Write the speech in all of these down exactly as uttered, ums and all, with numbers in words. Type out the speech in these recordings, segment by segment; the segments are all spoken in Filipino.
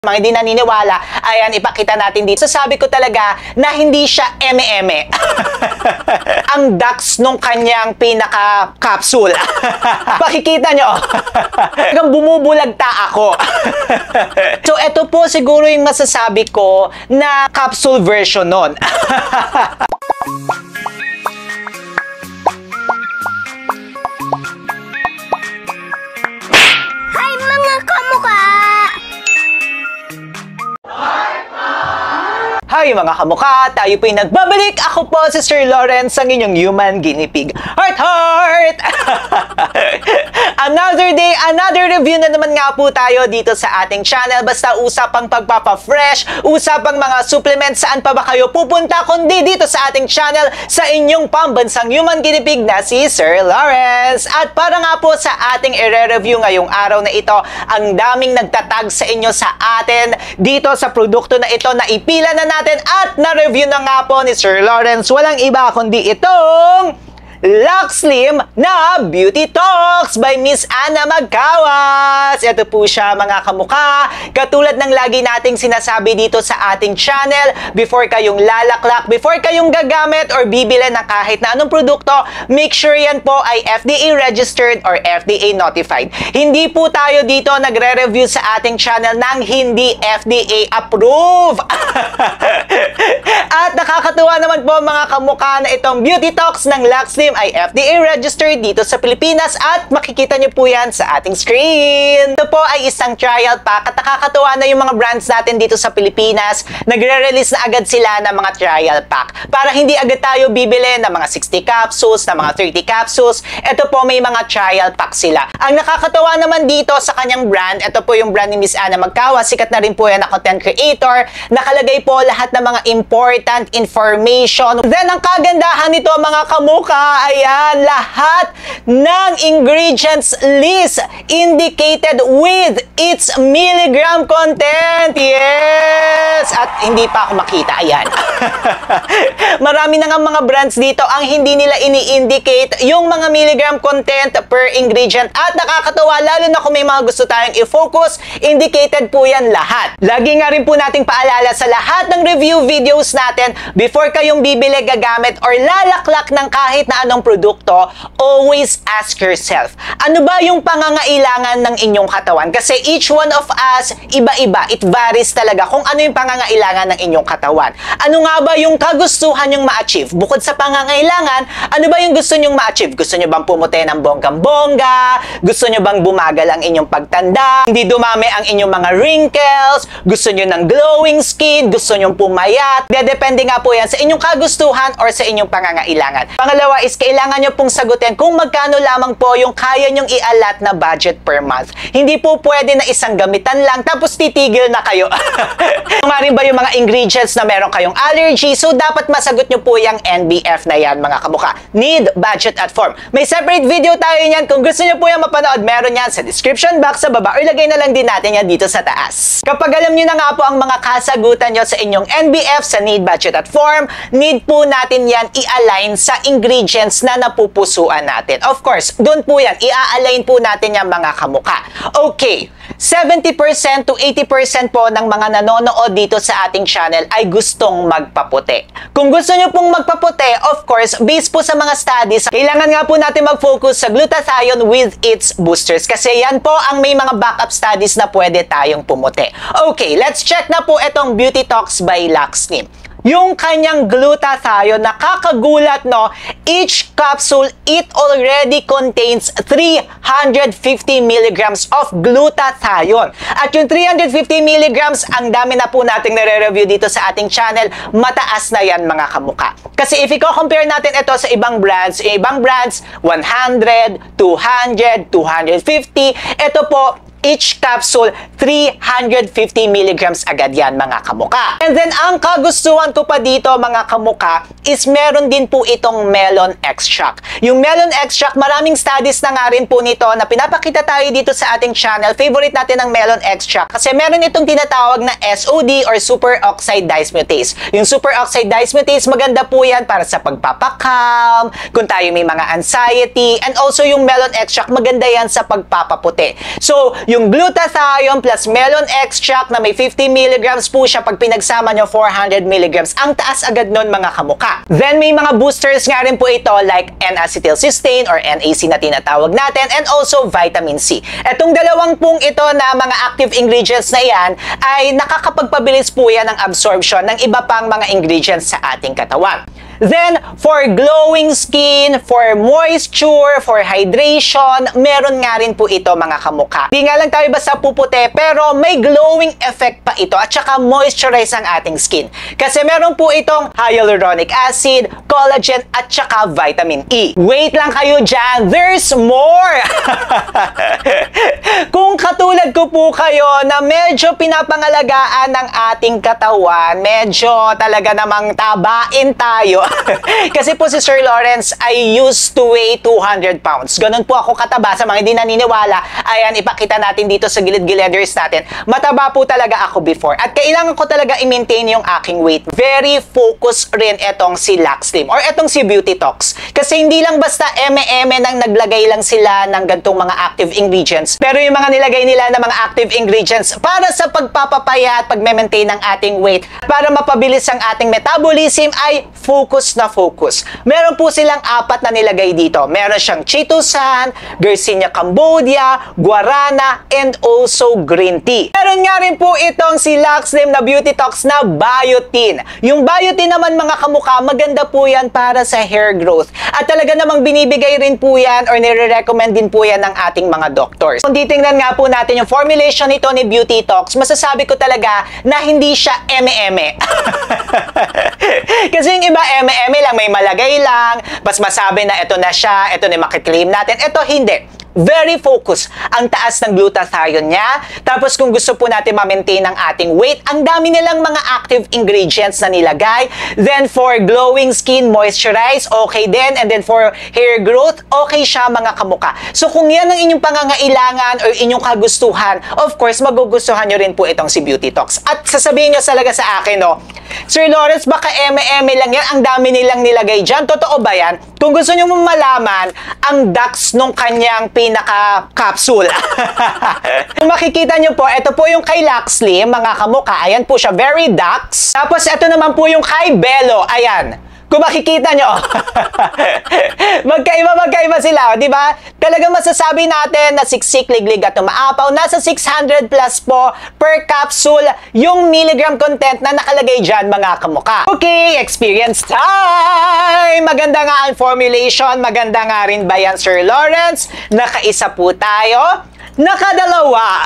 Mga hindi naniniwala, ayan, ipakita natin dito. Sasabi ko talaga na hindi siya eme-eme. Ang ducts nung kanyang pinaka-capsule. Pakikita nyo. Hanggang bumubulagta ako. So, ito po siguro yung masasabi ko na capsule version nun. Hi mga kamukha! Hi mga kamukha! Tayo po'y nagbabalik! Ako po si Sir Lawrence, ang inyong human guinea pig. Heart, heart! Another day, another review na naman nga po tayo dito sa ating channel. Basta usapang pagpapa-fresh, usapang mga supplements, saan pa ba kayo pupunta kundi dito sa ating channel sa inyong pambansang human guinea pig na si Sir Lawrence. At para nga po sa ating i-review ngayong araw na ito, ang daming nagtatag sa inyo sa atin dito sa produkto na ito na ipila na natin at na-review na nga po ni Sir Lawrence. Walang iba kundi itong Lux Slim na Beauty Talks by Miss Ana Magkawas. Ito po siya mga kamukha. Katulad ng lagi nating sinasabi dito sa ating channel, before kayong lalaklak, before kayong gagamit or bibili ng kahit na anong produkto, make sure yan po ay F D A registered or F D A notified. Hindi po tayo dito nagre-review sa ating channel ng hindi F D A approved. At nakakatuwa naman po mga kamukha na itong Beauty Talks ng Lux Slim ay F D A registered dito sa Pilipinas at makikita nyo po yan sa ating screen. Ito po ay isang trial pack at nakakatuwa na yung mga brands natin dito sa Pilipinas, nagre-release na agad sila ng mga trial pack para hindi agad tayo bibili ng mga sixty capsules, ng mga thirty capsules. Ito po may mga trial pack sila. Ang nakakatuwa naman dito sa kanyang brand, ito po yung brand ni Miss Ana Magkawas, sikat na rin po yan na content creator, nakalagay po lahat ng mga important information. Then ang kagandahan nito mga kamukha, ayan, lahat ng ingredients list indicated with its milligram content. Yes! At hindi pa ako makita, ayan. Marami na nga mga brands dito ang hindi nila ini-indicate yung mga milligram content per ingredient. At nakakatawa, lalo na kung may mga gusto tayong i-focus, indicated po yan lahat. Lagi nga rin po nating paalala sa lahat ng review videos natin, before kayong bibili, gagamit, or lalaklak ng kahit na anong produkto, always ask yourself, ano ba yung pangangailangan ng inyong katawan? Kasi each one of us, iba-iba. It varies talaga kung ano yung pangangailangan ng inyong katawan. Ano nga ba yung kagustuhan yung ma-achieve? Bukod sa pangangailangan, ano ba yung gusto nyong ma-achieve? Gusto nyo bang pumuti ng bonggang-bongga? Gusto nyo bang bumagal ang inyong pagtanda? Hindi dumami ang inyong mga wrinkles? Gusto nyo ng glowing skin? Gusto nyo pumayat? Depende nga po yan sa inyong kagustuhan or sa inyong pangangailangan. Pangalawa is, kailangan nyo pong sagutin kung magkano lamang po yung kaya nyong i-allot na budget per month. Hindi po pwede na isang gamitan lang tapos titigil na kayo. Nga rin ba yung mga ingredients na meron kayong allergy? So dapat masagot nyo po yung N B F na yan mga kamukha. Need, budget, at form. May separate video tayo yan. Kung gusto nyo po yung mapanood, meron yan sa description box sa baba or lagay na lang din natin yan dito sa taas. Kapag alam nyo na nga po ang mga kasagutan nyo sa inyong N B F, sa need, budget, at form, need po natin yan i-align sa ingredients na napupusuan natin. Of course, doon po yan, i-align po natin yung mga kamukha. Okay, seventy percent to eighty percent po ng mga nanonood dito sa ating channel ay gustong magpaputi. Kung gusto nyo pong magpaputi, of course, based po sa mga studies, kailangan nga po natin mag-focus sa glutathione with its boosters kasi yan po ang may mga backup studies na pwede tayong pumuti. Okay, let's check na po itong Beauty Talks by Lux Slim. Yung kanyang glutathione, nakakagulat no, each capsule, it already contains three hundred fifty milligrams of glutathione. At yung three hundred fifty milligrams, ang dami na po nating nare-review dito sa ating channel, mataas na yan mga kamukha. Kasi if i-compare natin ito sa ibang brands, ibang brands, one hundred, two hundred, two hundred fifty, ito po, each capsule, three hundred fifty milligrams agad yan mga kamukha. And then, ang kagustuhan ko pa dito mga kamukha is meron din po itong melon extract. Yung melon extract, maraming studies na nga rin po nito na pinapakita tayo dito sa ating channel. Favorite natin ng melon extract kasi meron itong tinatawag na S O D or superoxide dismutase. Yung superoxide dismutase, maganda po yan para sa pagpapakam, kung tayo may mga anxiety, and also yung melon extract, maganda yan sa pagpapaputi. So, Yung glutathione plus melon extract na may fifty milligrams po siya, pag pinagsama nyo four hundred milligrams. Ang taas agad nun mga kamuka. Then may mga boosters nga rin po ito like N-acetylcysteine or N A C na tinatawag natin, and also vitamin C. Etong dalawang pong ito na mga active ingredients na yan ay nakakapagpabilis po yan ng absorption ng iba pang mga ingredients sa ating katawan. Then, for glowing skin, for moisture, for hydration, meron nga rin po ito mga kamukha. Di nga lang tayo basta puputi, pero may glowing effect pa ito at saka moisturize ang ating skin. Kasi meron po itong hyaluronic acid, collagen at saka vitamin E. Wait lang kayo dyan, there's more! Kung katulad ko po kayo na medyo pinapangalagaan ng ating katawan, medyo talaga namang tabain tayo. Kasi po si Sir Lawrence ay used to weigh two hundred pounds. Ganun po ako kataba. Sa mga hindi naniniwala, ayan, ipakita natin dito sa gilid-gileders natin. Mataba po talaga ako before. At kailangan ko talaga i-maintain yung aking weight. Very focus rin etong si Laxslim or etong si Beauty Tox. Kasi hindi lang basta eme-eme nang naglagay lang sila ng gantong mga active ingredients. Pero yung mga nilagay nila na mga active ingredients para sa pagpapapaya at pagme-maintain ng ating weight, para mapabilis ang ating metabolism, ay focus na focus. Meron po silang apat na nilagay dito. Meron siyang chitosan, Garcinia cambodia, guarana, and also green tea. Meron nga rin po itong si Laxslim na Beauty Tox na biotin. Yung biotin naman mga kamukha, maganda po yan para sa hair growth. At talaga namang binibigay rin po yan or nire-recommend din po yan ng ating mga doctors. Kung titingnan nga po natin yung formulation nito ni Beauty Tox, masasabi ko talaga na hindi siya eme-eme. Kasi yung iba eme-eme lang, may malagay lang, bas masabi na ito na siya, ito na makiklaim natin. Ito hindi. Very focused. Ang taas ng glutathione niya. Tapos kung gusto po natin ma-maintain ang ating weight, ang dami nilang mga active ingredients na nilagay. Then for glowing skin, moisturize, okay din. And then for hair growth, okay siya mga kamuka. So kung yan ang inyong pangangailangan or inyong kagustuhan, of course, magugustuhan nyo rin po itong si Beauty Tox. At sasabihin nyo talaga sa akin, no, Sir Lawrence, baka eme-eme lang yan. Ang dami nilang nilagay dyan. Totoo ba yan? Kung gusto nyo malaman ang dax nung kanyang pinaka-capsule. Kung makikita nyo po, ito po yung kay Laxslim, mga kamuka. Ayan po siya, very dax. Tapos ito naman po yung kay Belo. Ayan. Kung makikita nyo, magkaiba, magkaiba sila, di ba? Talagang masasabi natin na siksik, liglig at umaapaw. Nasa six hundred plus po per capsule yung milligram content na nakalagay dyan, mga kamuka. Okay, experience time! Maganda nga ang formulation, maganda nga rin ba yan, Sir Lawrence? Nakaisa po tayo. Nakadalawa.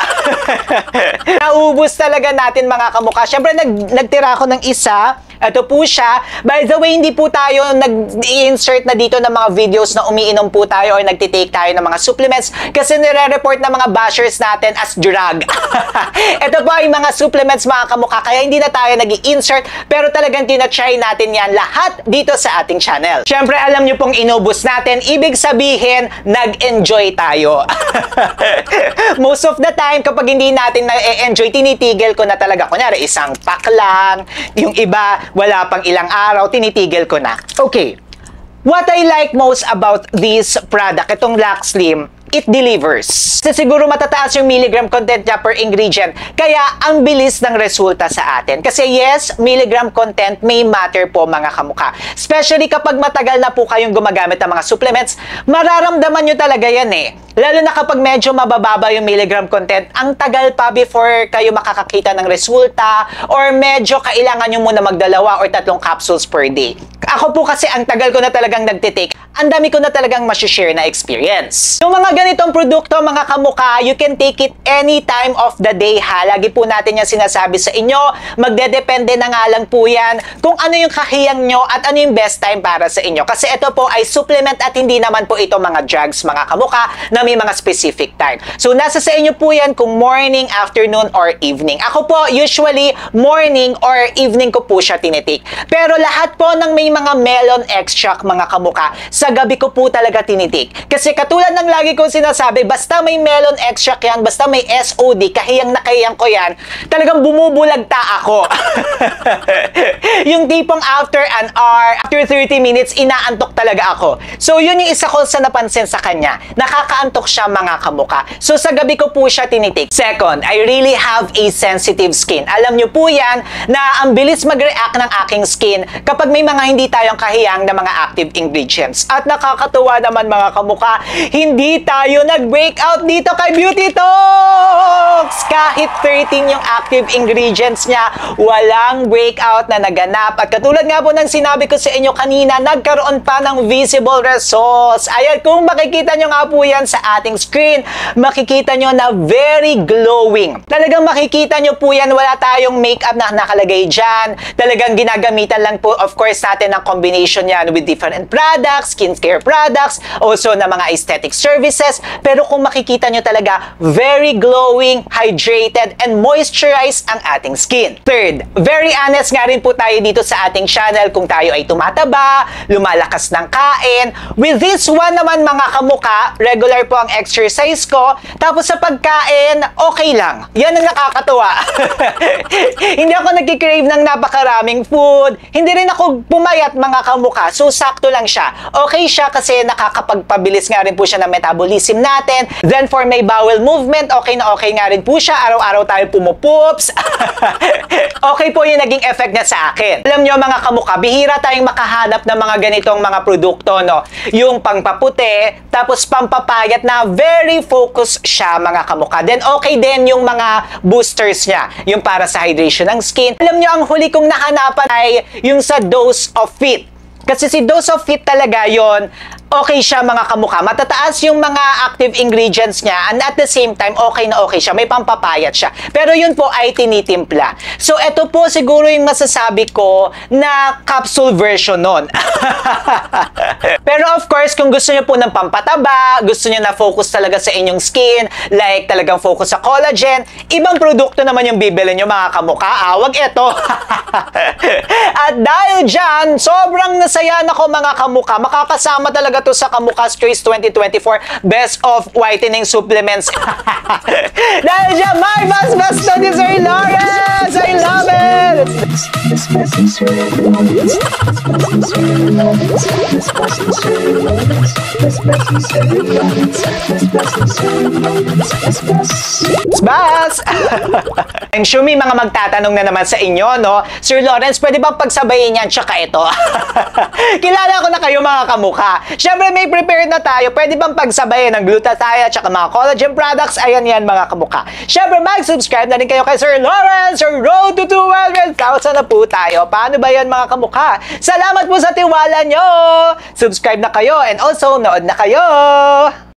Naubos talaga natin mga kamukha. Siyempre, nag, nagtira ako ng isa. Ito po siya. By the way, hindi po tayo nag-insert na dito ng mga videos na umiinom po tayo or nagtitake tayo ng mga supplements kasi nire-report ng mga bashers natin as drug. Ito po ay mga supplements mga kamukha, kaya hindi na tayo nag-i-insert, pero talagang tinatry natin yan lahat dito sa ating channel. Siyempre, alam nyo pong inubos natin, ibig sabihin, nag-enjoy tayo. Most of the time, kapag hindi natin na-enjoy, tinitigil ko na talaga. Kunyari, isang pack lang, yung iba, wala pang ilang araw, tinitigil ko na. Okay. What I like most about this product, itong Laxslim, it delivers. Kasi siguro matataas yung milligram content niya per ingredient. Kaya ang bilis ng resulta sa atin. Kasi yes, milligram content may matter po mga kamukha. Especially kapag matagal na po kayong gumagamit ng mga supplements, mararamdaman nyo talaga yan eh. Lalo na kapag medyo mabababa yung milligram content, ang tagal pa before kayo makakakita ng resulta or medyo kailangan nyo muna magdalawa or tatlong capsules per day. Ako po kasi ang tagal ko na talagang nagtitake, ang dami ko na talagang masishare na experience. Yung mga ganitong produkto, mga kamukha, you can take it any time of the day ha. Lagi po natin yung sinasabi sa inyo, magdedepende na nga lang po yan kung ano yung kahiyang nyo at ano yung best time para sa inyo. Kasi ito po ay supplement at hindi naman po ito mga drugs, mga kamukha, na may mga specific time. So, nasa sa inyo po yan kung morning, afternoon, or evening. Ako po, usually, morning or evening ko po siya tinitake. Pero lahat po ng may mga melon extract mga kamukha, sa gabi ko po talaga tinitik. Kasi katulad ng lagi kong sinasabi, basta may melon extract yan, basta may S O D, kahiyang na kahiyang ko yan, talagang bumubulagta ako. Yung tipong after an hour, after thirty minutes, inaantok talaga ako. So, yun yung isa ko sa napansin sa kanya. Nakakaantok siya mga kamukha. So, sa gabi ko po siya tinitik. Second, I really have a sensitive skin. Alam nyo po yan na ang bilis mag-react ng aking skin kapag may mga hindi tayong kahiyang na mga active ingredients. At nakakatuwa naman mga kamukha, hindi tayo nag-breakout dito kay Beauty Talks! Kahit thirteen yung active ingredients niya, walang breakout na naganap. At katulad nga po ng sinabi ko sa inyo kanina, nagkaroon pa ng visible results. Ayan, kung makikita nyo nga po yan sa ating screen, makikita nyo na very glowing. Talagang makikita nyo po yan, wala tayong makeup na nakalagay dyan. Talagang ginagamitan lang po, of course, natin ang combination yan with different products, skincare products, also na mga aesthetic services. Pero kung makikita nyo talaga, very glowing, hydrated, and moisturized ang ating skin. Third, very honest nga rin po tayo dito sa ating channel kung tayo ay tumataba, lumalakas ng kain. With this one naman mga kamukha, regular po ang exercise ko, tapos sa pagkain, okay lang. Yan ang nakakatuwa. Hindi ako nagkikrave ng napakaraming food. Hindi rin ako pumayat mga kamukha. So, sakto lang siya. Okay siya kasi nakakapagpabilis nga rin po siya ng metabolism natin. Then, for my bowel movement, okay na okay nga rin po siya. Araw-araw tayo pumupoops. Okay po yung naging effect niya sa akin. Alam nyo mga kamukha, bihira tayong makahanap ng mga ganitong mga produkto, no? Yung pangpaputi, tapos pampapayat na very focused siya mga kamukha. Then, okay din yung mga boosters niya. Yung para sa hydration ng skin. Alam nyo, ang huli kong nakanapan ay yung sa Dose of Fit. Kasi si Dose of Fit talaga yon, okay siya mga kamukha. Matataas yung mga active ingredients niya and at the same time, okay na okay siya. May pampapayat siya. Pero yun po ay tinitimpla. So, ito po siguro yung masasabi ko na capsule version nun. Pero of course, kung gusto niyo po ng pampataba, gusto niyo na focus talaga sa inyong skin, like talagang focus sa collagen, ibang produkto naman yung bibili niyo mga kamukha. Ah, wag ito. At dahil dyan, sobrang nasaya na ko mga kamukha. Makakasama talaga to sa Kamukha's Choice twenty twenty-four Best of Whitening Supplements. Dahil dyan, my best best to this Sir Lawrence! I love it! Bas! I'm sure may mga magtatanong na naman sa inyo, no? Sir Lawrence, pwede bang pagsabayin yan tsaka ito? Kilala ko na kayo mga kamukha. Siyempre may prepared na tayo. Pwede bang pagsabayin ng glutathione tsaka mga collagen products? Ayan yan mga kamukha. Siyempre mag-subscribe na rin kayo kay Sir Lawrence. Sir Road to two hundred thousand na po tayo. Paano ba yan mga kamukha? Salamat po sa tiwala nyo! Subscribe na kayo and also nood na kayo!